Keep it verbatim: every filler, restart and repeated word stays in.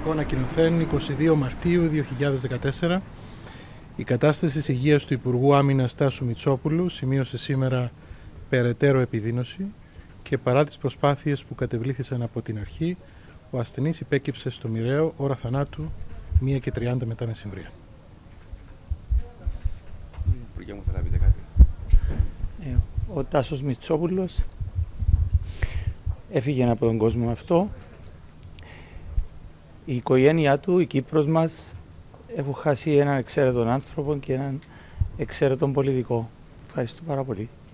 Τηλεφωνικό ανακοινωθέν εικοστή δεύτερη Μαρτίου δύο χιλιάδες δεκατέσσερα. Η κατάσταση της υγείας του Υπουργού Άμυνας Τάσου Μητσόπουλου σημείωσε σήμερα περαιτέρω επιδείνωση και παρά τις προσπάθειες που κατεβλήθησαν από την αρχή, ο ασθενής υπέκυψε στο μοιραίο, ώρα θανάτου μία και τριάντα μετά μεσημβρία. Υπουργέ μου, θέλω να πείτε κάτι. Ε, ο Τάσος Μητσόπουλος έφυγε από τον κόσμο αυτό. Η οικογένειά του, η Κύπρος μας, έχουν χάσει έναν εξαίρετον άνθρωπο και έναν εξαίρετον πολιτικό. Ευχαριστώ πάρα πολύ.